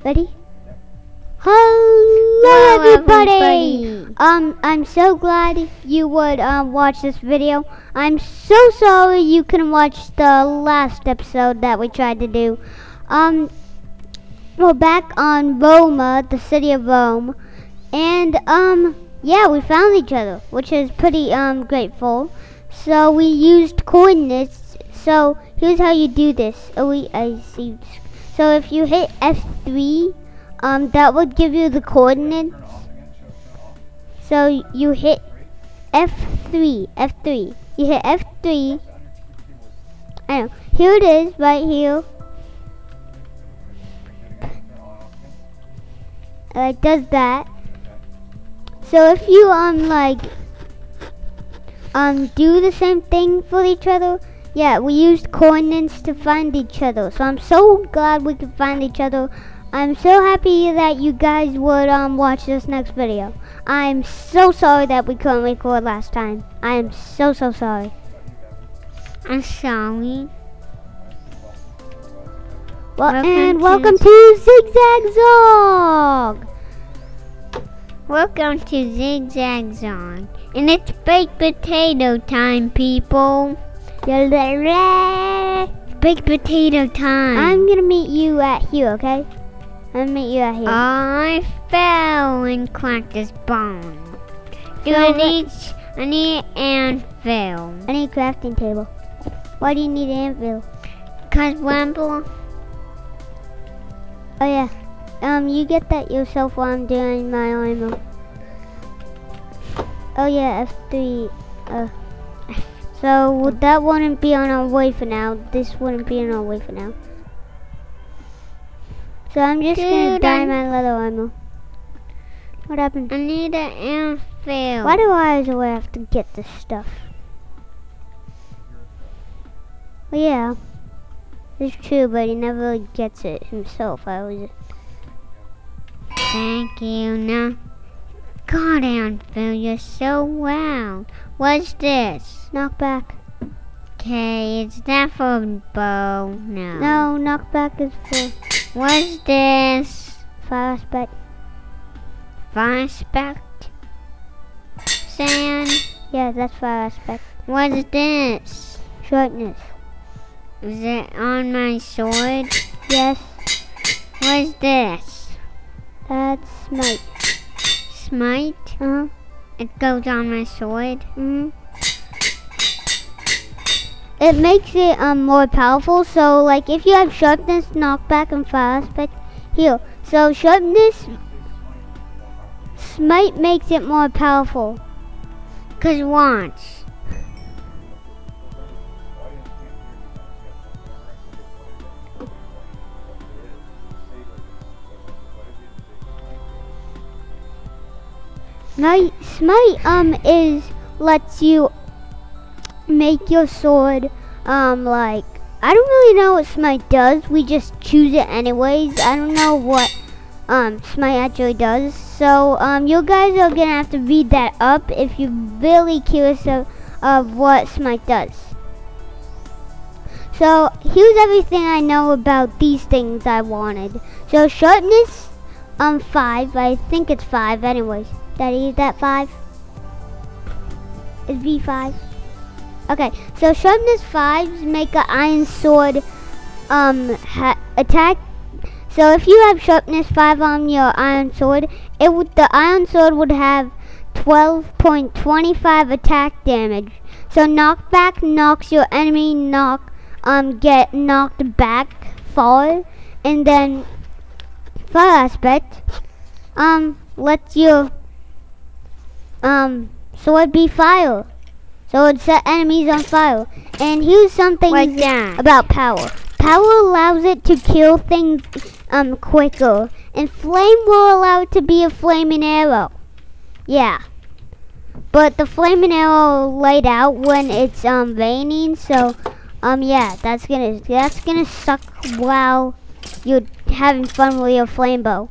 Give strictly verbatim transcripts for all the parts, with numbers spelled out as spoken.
Ready? Hello, Hello everybody. everybody! Um, I'm so glad you would um, watch this video. I'm so sorry you couldn't watch the last episode that we tried to do. Um, we're back on Roma, the city of Rome, and um, yeah, we found each other, which is pretty um grateful. So we used coordinates. So here's how you do this. Oh, we I see. So if you hit F three. Um, that would give you the coordinates. So you hit F three, F three. You hit F three. I know. Here it is, right here. Uh, it does that. So if you um like um do the same thing for each other, yeah, we used coordinates to find each other. So I'm so glad we could find each other. I'm so happy that you guys would um watch this next video. I'm so sorry that we couldn't record last time. I am so so sorry. I'm sorry. Well, Welcome and to welcome to ZigZagZog. Welcome to ZigZagZog. And it's baked potato time, people. Baked potato time. I'm gonna meet you at here, okay? I'm gonna meet you at here. I fell and cracked his bone. Do So I let- need, I need an anvil. I need a crafting table. Why do you need an anvil? Cause Wemble, Oh yeah. Um, you get that yourself while I'm doing my armor. Oh yeah, F three. Uh, so that wouldn't be on our way for now. This wouldn't be on our way for now. So I'm just gonna Dude, dye I'm- my leather armor. What happened? I need an anvil. Why do I always have to get this stuff? Well, yeah, it's true, but he never really gets it himself. I always. Thank you. Now, God, anvil, you're so wow. What's this? Knock back. Okay, is that for a bow? No. No, knock back is for What's this? fire aspect. Fire aspect? Sand? Yeah, that's fire aspect. What's this? Shortness. Is it on my sword? Yes, What's this? that's smite. Smite? Uh huh. It goes on my sword? Mhm. It makes it um more powerful. So like if you have sharpness, knockback, and fire aspect, heal. So sharpness, smite makes it more powerful. Cause once. Smite, smite um is lets you make your sword um like I don't really know what smite does. We just choose it anyways. I don't know what um smite actually does. So um you guys are gonna have to read that up if you're really curious of, of what smite does. So here's everything I know about these things I wanted. So sharpness um five. I think it's five anyways. Daddy, is that five? Is V five? Okay, so sharpness fives make an iron sword um ha attack. So if you have sharpness five on your iron sword, it would the iron sword would have twelve point two five attack damage. So knockback knocks your enemy knock um get knocked back far, and then fire aspect um lets your um sword be fire. So it set enemies on fire. And here's something Like that. about power. Power allows it to kill things um quicker. And flame will allow it to be a flaming arrow. Yeah. But the flaming arrow laid out when it's um raining, so um yeah, that's gonna that's gonna suck while you're having fun with your flame bow.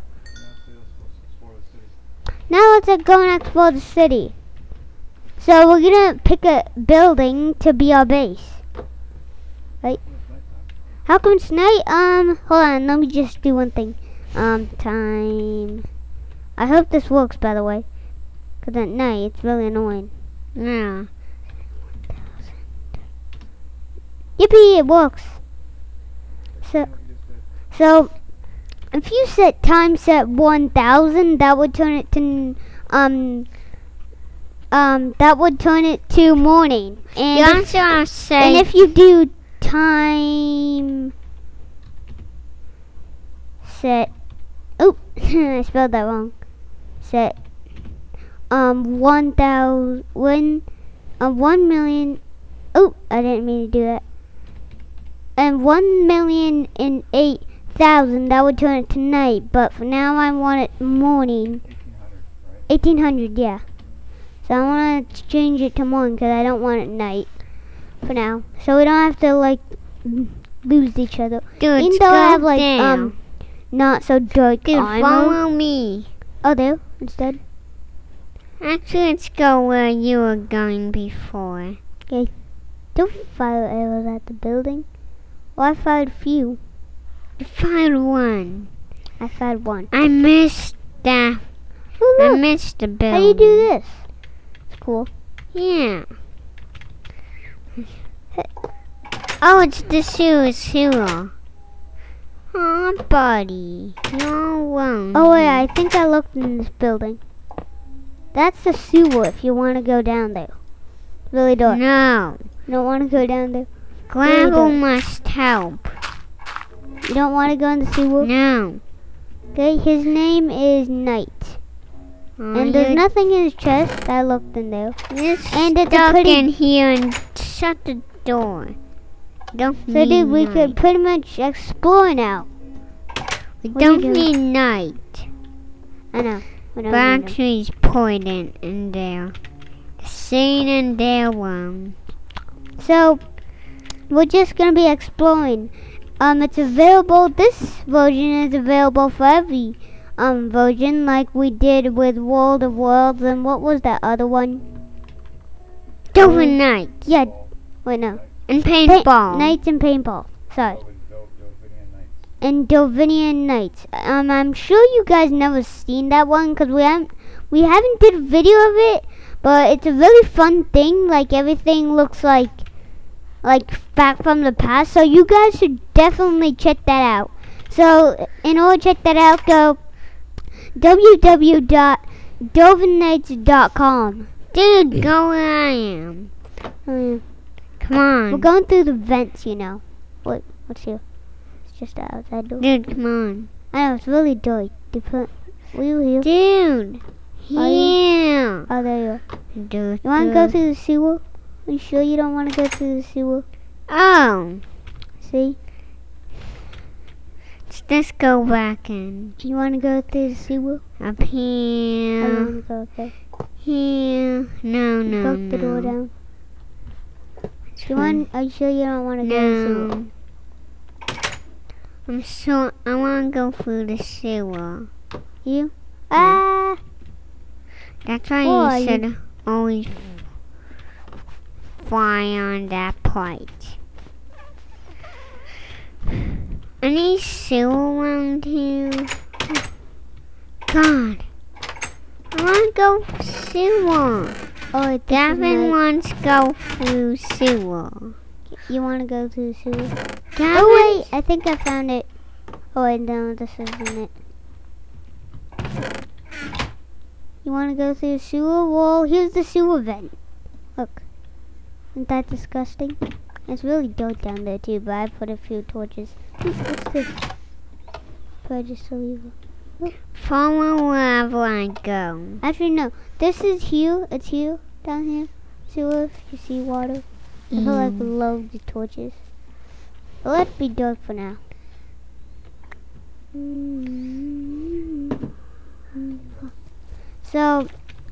Now let's uh, go and explore the city. So we're gonna pick a building to be our base. Right? How come it's night? Um, hold on, let me just do one thing. Um, time. I hope this works, by the way. Because at night, it's really annoying. Yeah. Yippee, it works. So, so, if you set time set one thousand, that would turn it to, um, um, that would turn it to morning. And, You if, also want to say. and if you do time set, oh, I spelled that wrong. Set, um, one thousand, one, um, one million, oh, I didn't mean to do that. And one million and eight thousand, that would turn it to night. But for now, I want it morning. eighteen hundred, yeah. So I want to change it to morning because I don't want it night for now. So we don't have to like lose each other. Dude, Even though I have like um not so dark Dude, armor. follow me. Oh, there instead. Actually, let's go where you were going before. Okay. Don't fire arrows at the building. Well, I fired a few. I fired one. I fired one. I missed that. Oh, I look. missed the building. How do you do this? It's cool. Yeah. Oh, it's the sewer sewer. Aw, buddy. You're alone. Oh, wait, I think I looked in this building. That's the sewer if you want to go down there. Really dark. No. You don't want to go down there. Gravel Really must help. You don't want to go in the sewer? No. Okay, his name is Knight. Oh, And there's you're- nothing in his chest. I looked in there. You're And it's a stuck pretty- in here and shut the door. Don't So, need dude, we night. could pretty much explore now. We what are you don't doing? need night. I know. We don't need him. Batteries poison in there. Seen in their room. So, we're just going to be exploring. Um, it's available, this version is available for every um version, like we did with World of Worlds, and what was that other one? Overnight. Yeah, wait, no. And Pa- paintball. Knights and Paintball, sorry. And Dovinian Knights. Um, I'm sure you guys never seen that one, because we haven't, we haven't did a video of it, but it's a really fun thing, like everything looks like like back from the past, so you guys should definitely check that out. So in order to check that out, go w w w dot dovinites dot com. Dude, go where I am. Oh, yeah. Come on. We're going through the vents, you know. Wait, what's here? It's just the outside door. Dude, come on. I know, it's really dark. You put, were you here? Dude. Are Yeah. Oh, there you are. Dude, You want to go dude. through the sewer? Are you sure you don't want to go through the sewer? Oh. See? Let's just go back in. You want to go through the sewer? Up I here. don't want to go, okay. Here. No, no, Broke no. the door down. It's You fine. want, are you sure you don't want to go to the sewer? No. I'm so, I want to go through the sewer. You? Ah! That's why Why? you should always fly on that plate. Any sewer around here? God. I want to go sewer. Oh, this is Gavin my- wants to go through sewer. You want to go to the sewer? Gavin, Oh wait, I think I found it. Oh wait, no, this isn't it. You want to go through the sewer? Well, here's the sewer vent. Look. Isn't that disgusting? It's really dark down there too, but I put a few torches. Ooh, what's this? But I just leave it. follow wherever I go. Actually, no. This is here. It's here. Down here. Sewer, if you see water. I feel like Mm. loads of torches. But let's be dark for now. So,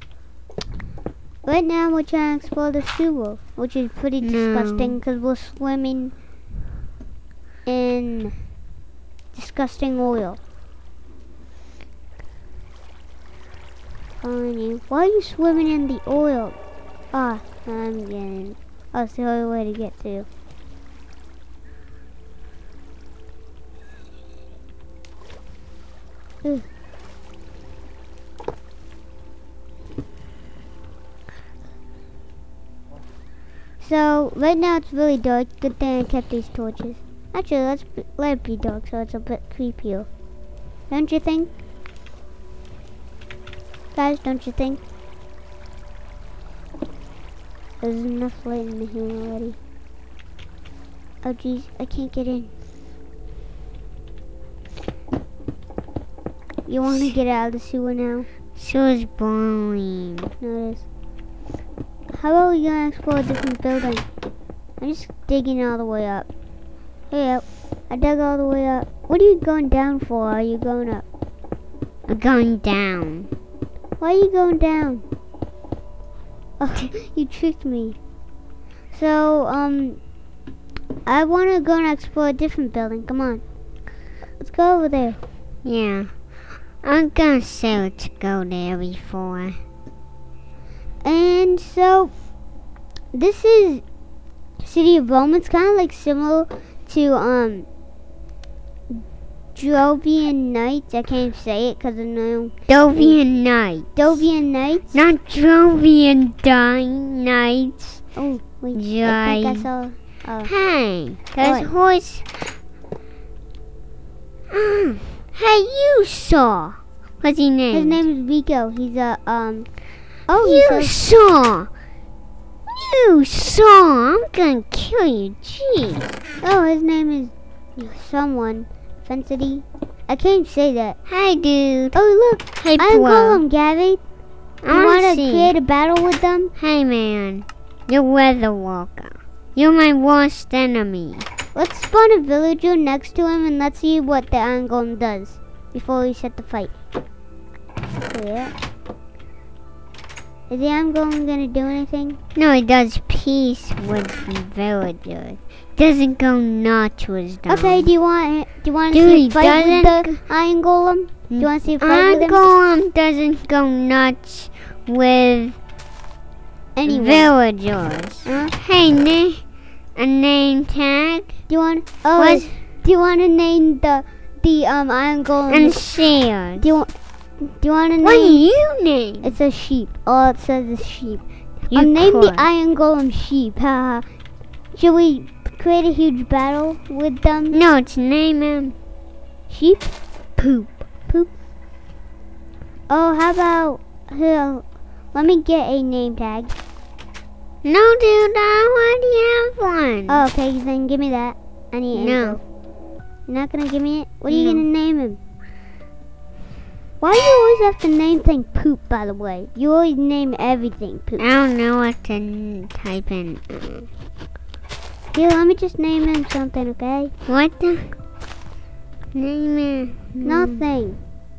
right now we're trying to explore the sewer, which is pretty No. disgusting because we're swimming in disgusting oil. Following you. Why are you swimming in the oil? Ah, I'm getting. Oh, it's the only way to get through. Ooh. So right now it's really dark. Good thing I kept these torches. Actually, let's b let it be dark so it's a bit creepier. Don't you think? Guys, don't you think? There's enough light in here already. Oh jeez, I can't get in. You want to get out of the sewer now? Sewer's boring. No, it is. How about we go explore a different building? I'm just digging all the way up. Hey up. I dug all the way up. What are you going down for? Are you going up? I'm going down. Why are you going down? Oh, you tricked me. So, um, I want to go and explore a different building. Come on. Let's go over there. Yeah. I'm gonna say to go there before. And so, this is City of Roma. It's kind of like similar to, um, Jovian Nights. I can't say it because I know. Jovian Nights. Jovian Nights? Not Jovian Dying Nights. Oh, wait. Joy. I think I saw. Oh. Hey, there's What? horse. Mm. Hey, you saw. What's his name? His name is Rico. He's a, um. Oh, You he's saw. You saw. I'm gonna kill you. Jeez. a, oh, his name is someone. Fencity. I can't say that. Hey, dude. Oh, look. Hey, I bro. call him Gabby. I You wanna want to see. create a battle with them? Hey, man. You're Weather Walker. You're my worst enemy. Let's spawn a villager next to him and let's see what the Iron Golem does before we set the fight. So, yeah. Is the Iron Golem gonna do anything? No, he does peace with the villagers. Doesn't go nuts with them. Okay, do you want do you want to Dude, see he a fight with doesn't the Iron Golem? Do you want to see a fight Iron with him? Golem doesn't go nuts with Anyone. villagers. Huh? Hey, na- a name tag Do you want? Oh, What? do you want to name the the um Iron Golem? and shares. do you want? Do you want to name? What do you name? It's a sheep. All it says is sheep. You Um, name the could. Iron Golem sheep. Haha. Should we create a huge battle with them? No, it's name him Sheep? Poop. Poop. Oh, how about here? Let me get a name tag. No, dude, I already have one. Oh, okay, then give me that. I need No. info. You're not gonna give me it? What are you No. gonna name him? Why do you always have to name things poop, by the way? You always name everything poop. I don't know what to n- type in. Here, let me just name him something, okay? What the? Name it. Nothing.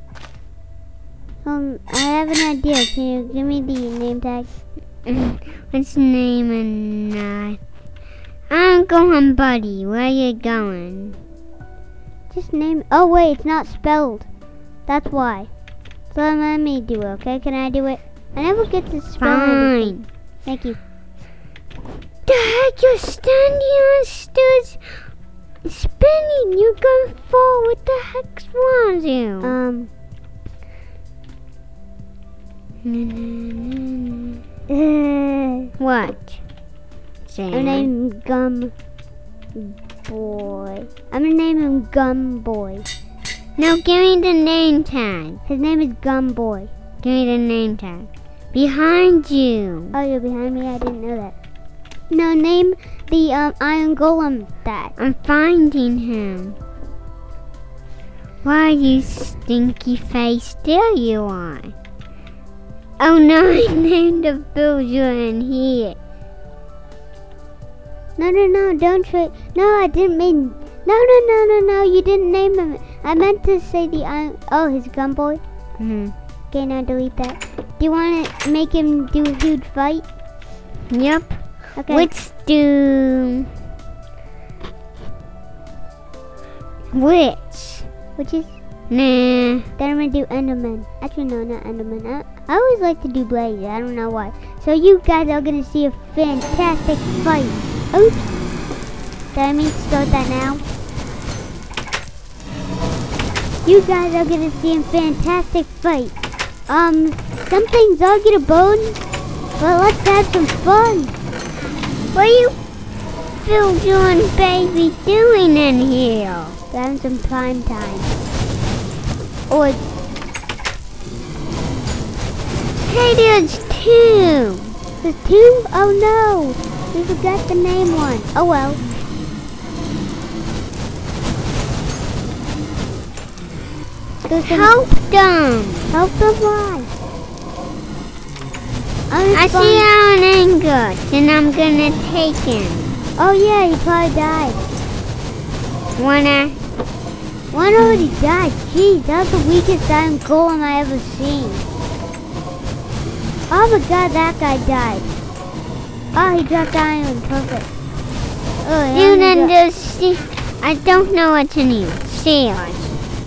Um, I have an idea. Can you give me the name tag? Let's name it. Uh, I'm going, buddy. Where you going? Just name. Oh wait, it's not spelled. That's why. So let me do it, okay? Can I do it? I never get to spell everything. Fine. Thank you. The heck, you're standing on stairs, spinning. You're gonna fall. What the heck's wrong with you? Um. What? Sam? I'm name Gum Boy. I'm gonna name him Gum Boy. No, give me the name tag. His name is Gum Boy. Give me the name tag. Behind you. Oh, you're behind me? I didn't know that. No, name the um, Iron Golem that. I'm finding him. Why, you stinky face? There you are. Oh no, I named a villager in here. No, no, no, don't try. No, I didn't mean. No, no, no, no, no, you didn't name him. I meant to say the Iron. Oh, his Gum Boy. Mm-hmm. Okay, now delete that. Do you want to make him do a huge fight? Yep. Okay. Let's do... Which? Which is? Nah. Then I'm gonna do Enderman. Actually, no, not Enderman. I, I always like to do Blaze. I don't know why. So you guys are gonna see a fantastic fight. Oops. Did I mean to start that now? You guys are gonna see a fantastic fight. Um, some things are gonna burn, but let's have some fun. What are you children baby doing in here? Having some prime time. Or, Hey, there's two. there's two? Oh no! We forgot the name one. Oh well. There's some- Help them. Help them why? I'm I fine. see Aaron Angus, and I'm gonna take him. Oh yeah, he probably died. Wanna? One already died. Jeez, that's the weakest iron golem I ever seen. Oh my god, that guy died. Oh, he dropped iron. Perfect. Oh, he You only then dro- just see. I don't know what to name. Sailors.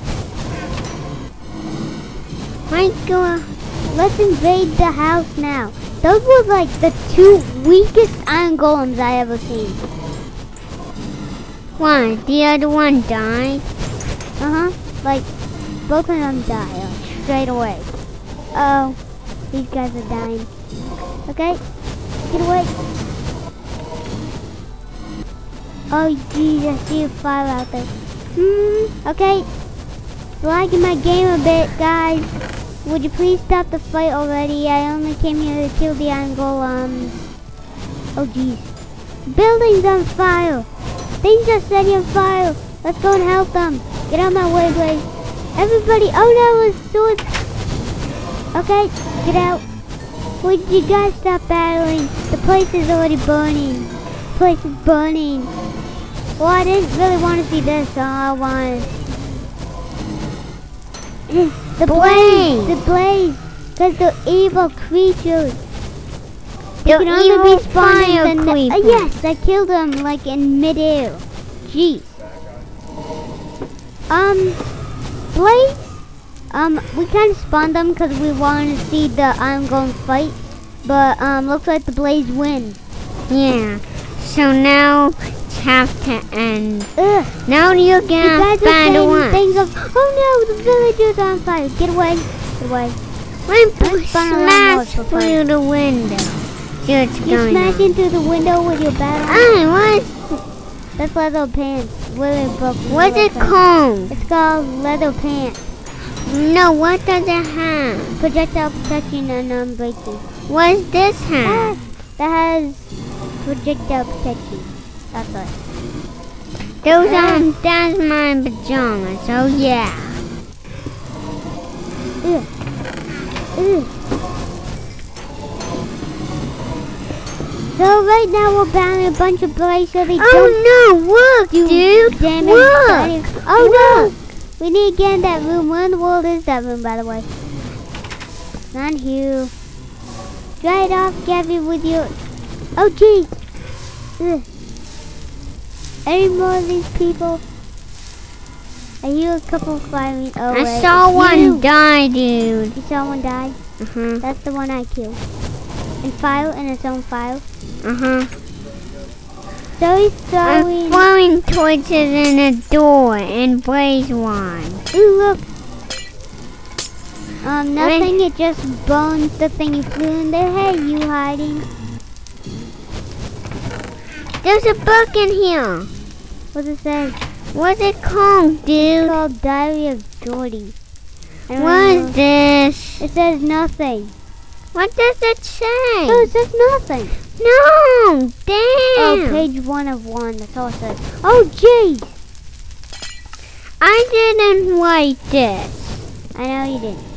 My God. Let's invade the house now. Those were like the two weakest iron golems I ever seen. Why? The other one died? Uh-huh. Like, both of them died like, straight away. Oh, these guys are dying. Okay, get away. Oh, geez, I see a fire out there. Hmm, okay. Lagging my game a bit, guys. Would you please stop the fight already? I only came here to kill the iron golems. Oh, geez. Building's on fire. Things are setting on fire. Let's go and help them. Get out of my way, Blaze. Everybody, oh no, it's swords. Okay, get out. Would you guys stop battling? The place is already burning. The place is burning. Well, I didn't really want to see this, so I wanted... The blaze! The blaze! Because they're evil creatures. They They're can only evil respawn fire in the ne- creatures. uh, yes, I killed them like in midair. Jeez. Um, Blaze? Um, we kind of spawned them because we wanted to see the Iron Golem fight. But, um, looks like the Blaze win. Yeah. So now it's have to end. Ugh. Now you're You gonna guys are find saying one. things of, oh no, the village is on fire. Get away. Get away. I'm I'm spun around smash for fun. through the window. See what's You going smash on. into the window with your battle. I That's leather pants. Really broke. was. What's leather it pants. called? It's called leather pants. No, what does it have? Projectile protection and unbreaking. What does this Ah, have? that has projectile protection. That's it. Those Ah. are that's my pajamas. Oh yeah. Ugh. Ugh. So right now we're battling a bunch of blaze so they don't Oh no! Look, do dude. damage. Look. Oh Look. no! We need to get in that room. Where in the world is that room, by the way? Not here. Dry it off, Gabby, with your... Oh, jeez. Ugh. Any more of these people? I hear a couple firing. Oh, I wait. saw It's one you. die, dude. You saw one die? Uh-huh. That's the one I killed. And fire in its own fire. Uh-huh. So he's I'm throwing... throwing torches in a door and blaze one. Ooh, look. Um, nothing. It just burns the thing you flew in there. Hey, you hiding. There's a book in here. What does it say? What's it called, It's dude? called Diary of Jordy. I don't What know. is this? It says nothing. What does it say? Oh, it says nothing. No! Damn! Oh, page one of one. That's all it says. Oh, jeez. I didn't write this. I know you didn't.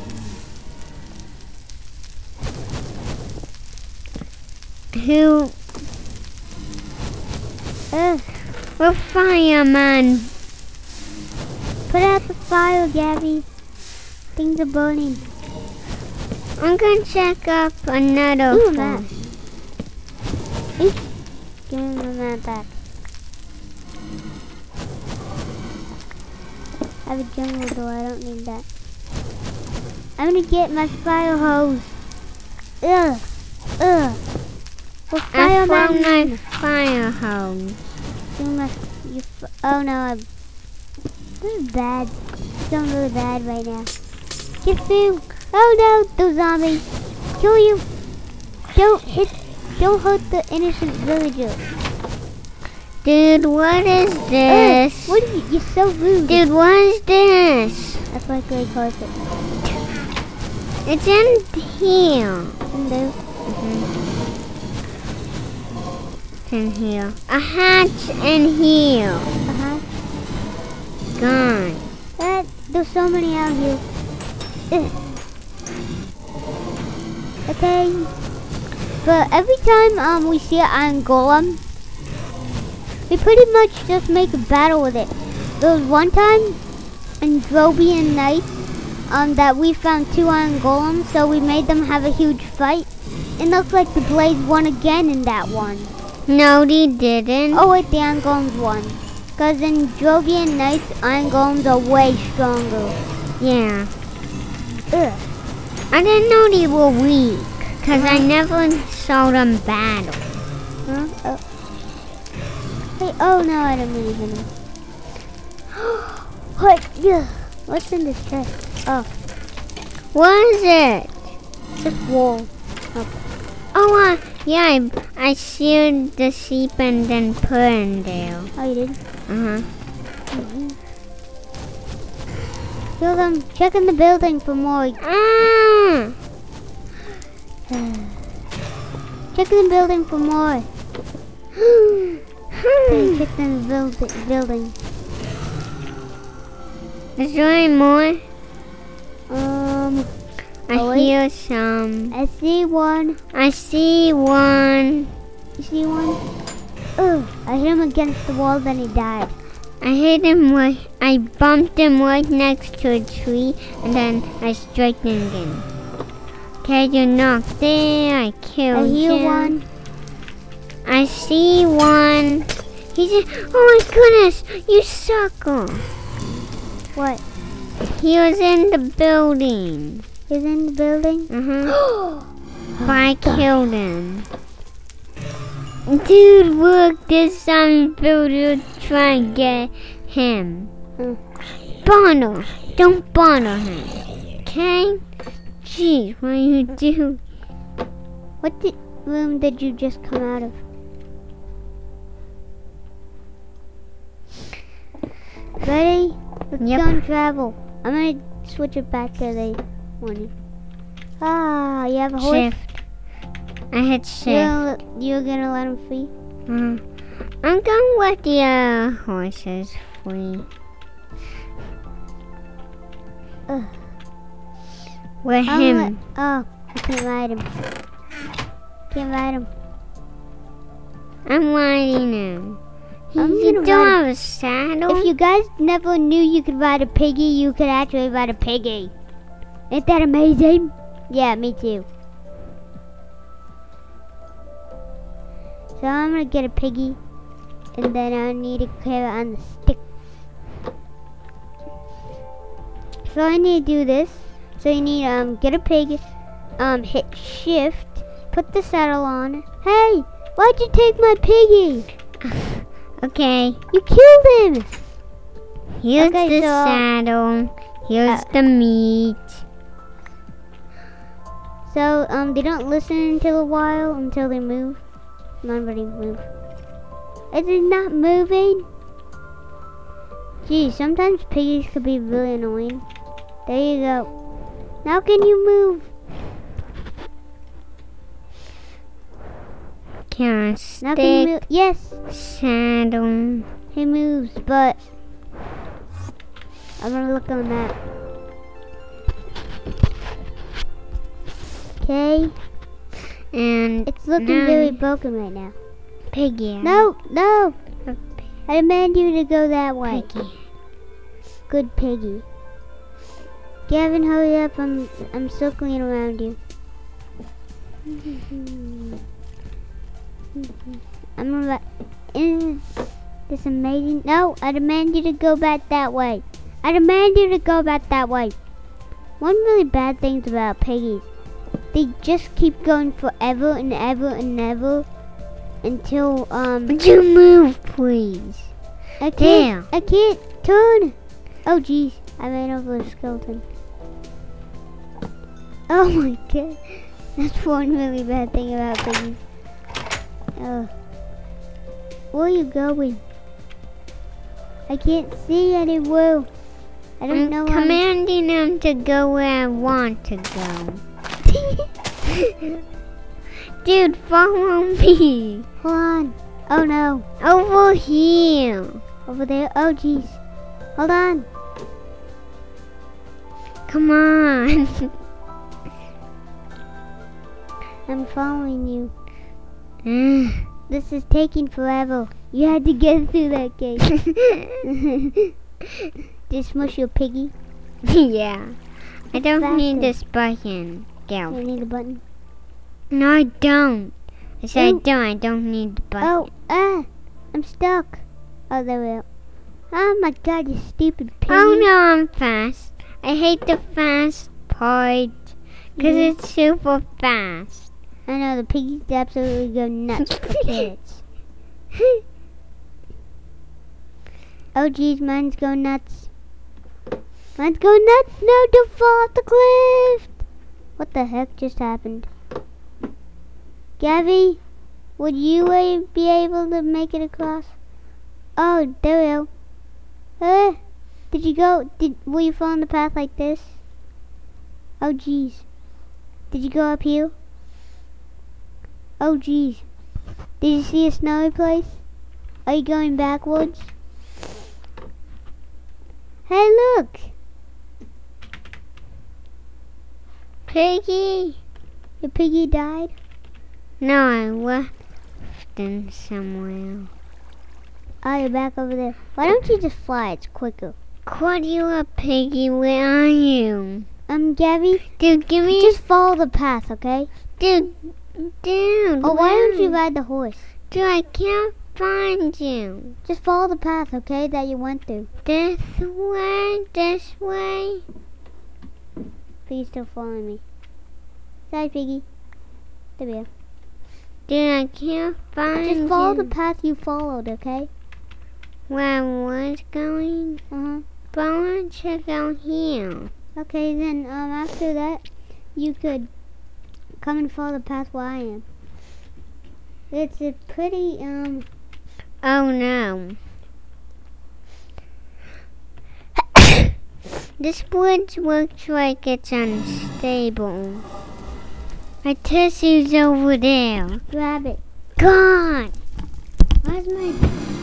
Who? Ugh. We're fireman. Put out the fire, Gabby. Things are burning. I'm gonna check up another Ooh, phone. map. Eek. Give me my map back. I have a jungle door. I don't need that. I'm gonna get my fire hose. Ugh. Ugh. Well, I fire found my man. fire hose. Give me my. You f oh no. I, this is bad. feeling really bad right now. Get through. Oh no, those zombies. Kill you. Don't hit, don't hurt the innocent villagers. Dude, what is this? Uh, what are you, you're so rude. Dude, what is this? That's like gray carpet. It's in here. In there. Mm-hmm. It's in here. A hatch in here. Uh-huh. Gone. That, there's so many out here. Ugh. Okay. But every time um we see an iron golem, we pretty much just make a battle with it. There was one time in Drobian Night um that we found two iron golems, so we made them have a huge fight. It looks like the Blades won again in that one. No, they didn't. Oh wait, the iron golems won. Cause in Drobian Nights, iron golems are way stronger. Yeah. Ugh. I didn't know they were weak, cause I never saw them battle. Huh? Oh. Hey, oh no, I don't mean to hit him. What? Yeah. What's in this chest? Oh, What is it? this wall. Okay. Oh, uh, yeah, I, I sealed the sheep and then put in there. Oh, you did? Uh-huh. Mm-hmm. Kill them. Check in the building for more. Ah! Check in the building for more. Okay, check in the build building. Is there any more? Um, I Oh, wait. hear some. I see one. I see one. You see one? Ugh, I hit him against the wall, then he died. I hit him right, I bumped him right next to a tree, and then I struck him again. Okay, you're knocked there, I killed I hear him. one. I see one. He's in, oh my goodness, you sucker. What? He was in the building. He's in the building? Uh-huh. But I killed him. Dude, look, there's some builder trying to get him. Mm. Bother. Don't bother him. Okay? Jeez, what do you do? What di- room did you just come out of? Ready? Let's Yep. go and travel. I'm gonna switch it back to the morning. Ah, you have a horse? Shift. I hit You're shift. gonna, you're gonna let him free? Uh, I'm gonna let the uh, horses free. Ugh. Let I'm him. let- oh, I can't ride him. Can't ride him. I'm riding him. He, I'm you gonna don't ride have a saddle? If you guys never knew you could ride a piggy, you could actually ride a piggy. Ain't that amazing? Yeah, me too. So I'm gonna get a piggy, and then I need to carry it on the stick. So I need to do this. So you need um get a pig, um hit shift, put the saddle on. Hey, why'd you take my piggy? Okay. You killed him. Here's Okay, the so- saddle. Here's Uh, the meat. So um they don't listen until a while until they move. Nobody move. Is it not moving? Gee, sometimes piggies could be really annoying. There you go. Now can you move? Can I Now can you move? stick Yes, saddle? he moves, but I'm gonna look on the map. Okay, And it's looking now- very broken right now. Piggy. No, no, A I demand you to go that way. piggy. Good piggy. Gavin, hurry up, I'm, I'm circling around you. I'm about, isn't this amazing? No, I demand you to go back that way. I demand you to go back that way. One really bad thing about piggies, they just keep going forever and ever and ever until, um, Would you move, please? I can't, Damn. I can't turn. Oh, jeez. I ran over a skeleton. Oh my god. That's one really bad thing about piggies. Oh. Where are you going? I can't see anywhere. I don't I'm know. commanding them to go where I want to go. Dude, follow me. Hold on. Oh no. Over here. Over there. Oh jeez. Hold on. Come on. I'm following you. This is taking forever. You had to get through that gate. Just smush your piggy. Yeah. I don't Faster. need this button. You Go. need a button. No, I don't. I said I Ooh. don't. I don't need the button. Oh, ah, I'm stuck. Oh, there we go. Oh my god, you stupid piggy. Oh no, I'm fast. I hate the fast part because Mhm. it's super fast. I know, the piggies absolutely go nuts for kids. Oh geez, mine's go nuts. Mine's go nuts. No, don't fall off the cliff. What the heck just happened? Gabby, would you uh, be able to make it across? Oh, there we go. Uh, did you go, did, will you fall on the path like this? Oh geez. Did you go up here? Oh geez. Did you see a snowy place? Are you going backwards? Hey look! Piggy. Your piggy died? No, I left them somewhere. Oh, you're back over there. Why don't you just fly? It's quicker. Cordelia, Piggy, where are you? Um, Gabby, Dude, give me just follow the path, okay? Dude, dude. Or why don't you where- ride the horse? Dude, I can't find you. Just follow the path, okay, that you went through. This way, this way. Piggy's still following me. Sorry, Piggy. There we go. Dude, I can't find Just follow you. the path you followed, okay? Where I was going? Uh-huh. But I want to go here. Okay, then, um, after that, you could come and follow the path where I am. It's a pretty, um... Oh no. This woods looks like it's unstable. My tissue's over there. Grab it. God! Where's my...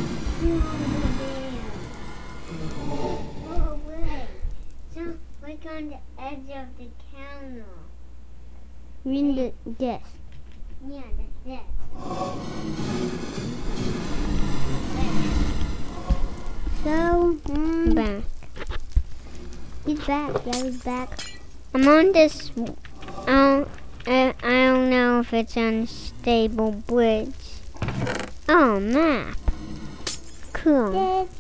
Oh, wait. So, like on the edge of the counter. You mean the desk. Yeah, the desk. So, um... Back. He's back. Yeah, he's back. I'm on this... Oh, I, I don't know if it's unstable bridge. Oh, map. Cool.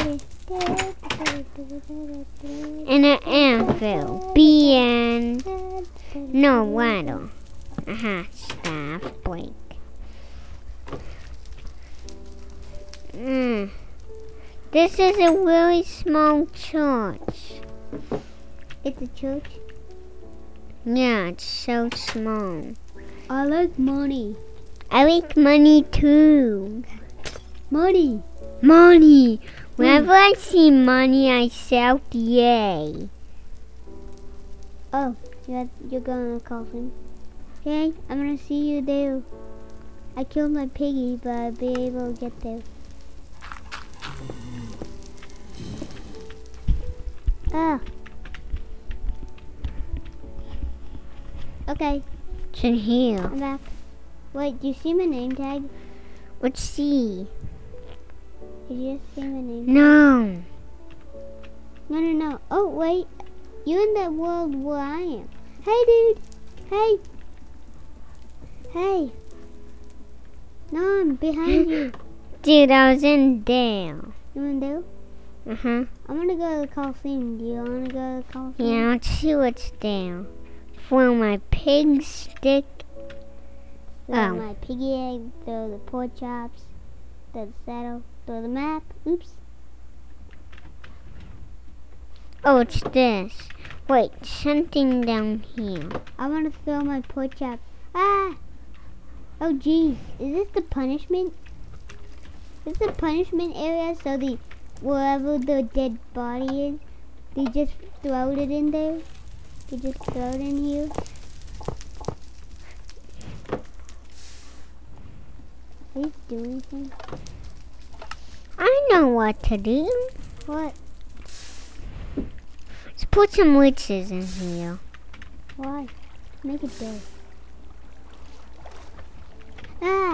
And an anvil. B N. No ladder. Aha, staff break. Mm. This is a really small church. It's a church. Yeah, it's so small. I like money. I like money too. Money. Money. Whenever I see money, I shout yay. Oh, you're, you're going to call him. Okay, I'm going to see you there. I killed my piggy, but I'll be able to get there. Ah. Okay, It's in here. I'm back. Wait, do you see my name tag? Let's see. Did you just see my name? No. No, no, no. Oh, wait. You're in that world where I am. Hey, dude. Hey. Hey. No, I'm behind you. Dude, I was in there. You want to do? Uh-huh. I'm going to go to the Coliseum. Do you want to go to the Coliseum? Yeah, let's see what's there. Throw my pig stick. Throw Oh. my piggy egg. Throw the pork chops. Throw the saddle. Throw the map. Oops. Oh, it's this. Wait, something down here. I want to throw my pork chop. Ah! Oh, geez. Is this the punishment? Is this the punishment area? So the wherever the dead body is, they just throw it in there? They just throw it in here? Are you doing anything? I know what to do. What? Let's put some witches in here. Why? Make it big. Ah!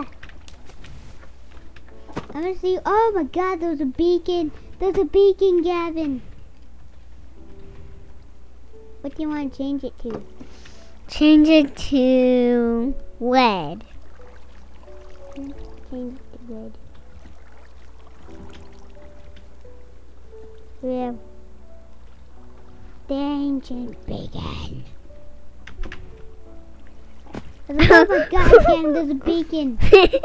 I'm gonna see. Oh my God! There's a beacon. There's a beacon, Gavin. What do you want to change it to? Change it to red. Change it to red. We have danger beacon. Oh my God! Again, there's a beacon.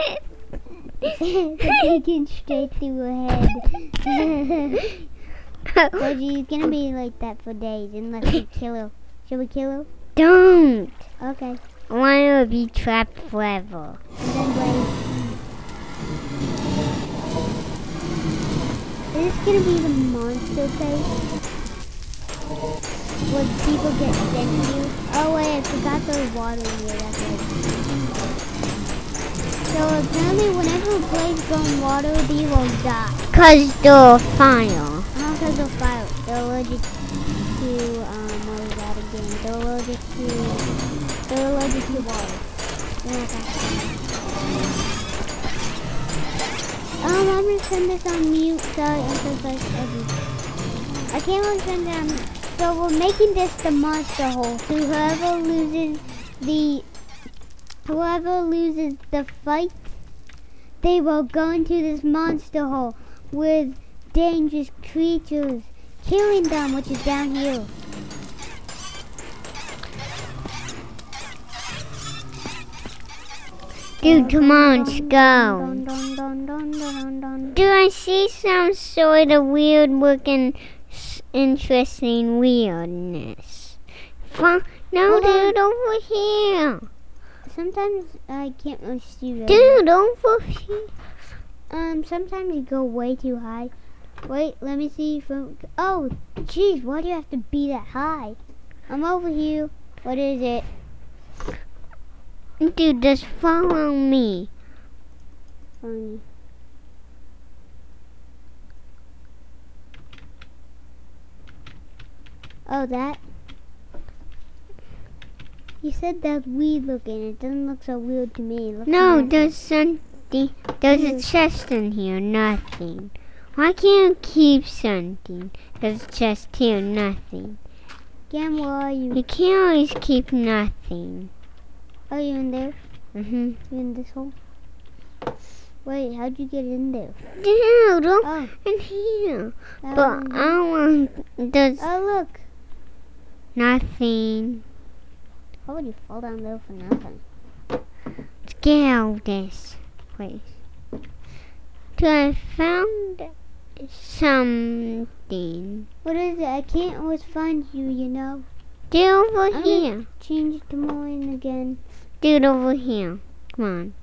The beacon straight through her head. So she's gonna be like that for days unless we kill her. Should we kill her? Don't. Okay. I want her to be trapped forever. And then wait. Is this gonna be the monster place? Where people get sent to you? Oh wait, I forgot there's water in here. That's right. So apparently, whenever a place goes in water, they will die. Cause they're fire. Not because of fire. They're allergic to, um, what was that again? They're allergic to, they're allergic to water. Um, I'm gonna send this on mute. Sorry, I'm so sorry. Okay. I can't really send it on mute. So we're making this the monster hole. So whoever loses the, whoever loses the fight, they will go into this monster hole with dangerous creatures, killing them, which is down here. Dude, come on, let's go. Do I see some sort of weird looking, interesting weirdness? Fun- no, Hold dude, over here. Sometimes I can't really see right Dude, over here. Um, sometimes you go way too high. Wait, let me see from. Oh, jeez, why do you have to be that high? I'm over here. What is it? Dude, just follow me. Um, oh, that. You said that's weird looking. It doesn't look so weird to me. It looks No, nice. there's something. There's a chest in here. Nothing. Why can't you keep something? There's a chest here. Nothing. Again, where are you? You can't always keep nothing. Are you in there? Mhm. You in this hole? Wait, how'd you get in there? Dude, look Oh, in here. um, But I want. There's oh look. nothing. How would you fall down there for nothing? Let's get out of this place. Dude, I found something. What is it? I can't always find you, you know. Dude, over I'm here. gonna change it to mine again. Dude, over here. Come on.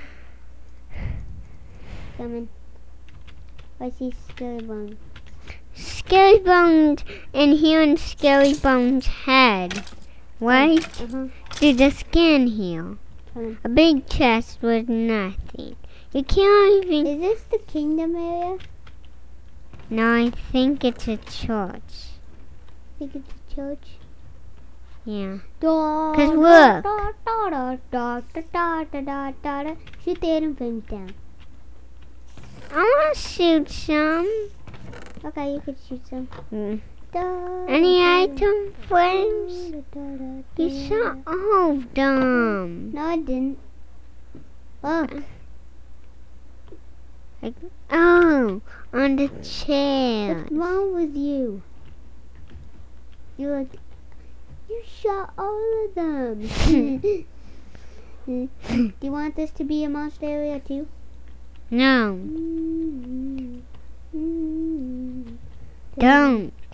Coming. I see scary bone. Scary Bones in here in Scary Bones' head. Right? Uh-huh. Dude, the skin here. Coming. A big chest with nothing. You can't even... Is this the kingdom area? No, I think it's a church. I think it's a church. Yeah. Cause Cause look. Shoot the item frames down. I want to shoot some. Okay, you can shoot some. Mm. Any item frames? You shot all of them. No, I didn't. Look. Like, oh, on the chair. What's wrong with you? You like, you shot all of them. Do you want this to be a monster area too? No. Don't.